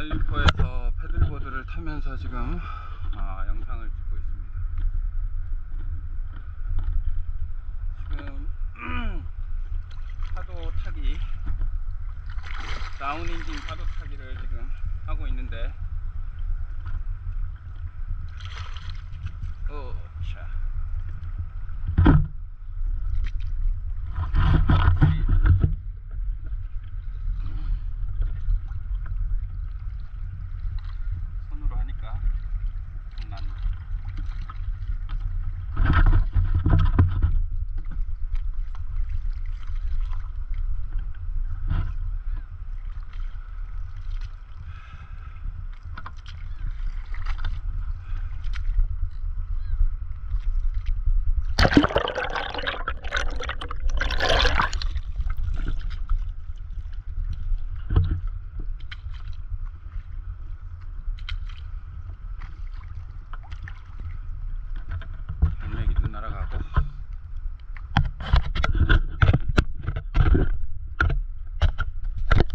알리포에서 패들보드를 타면서 지금 영상을 찍고 있습니다. 지금 파도 타기, 다운인딩 파도 타기를 지금 하고 있는데 자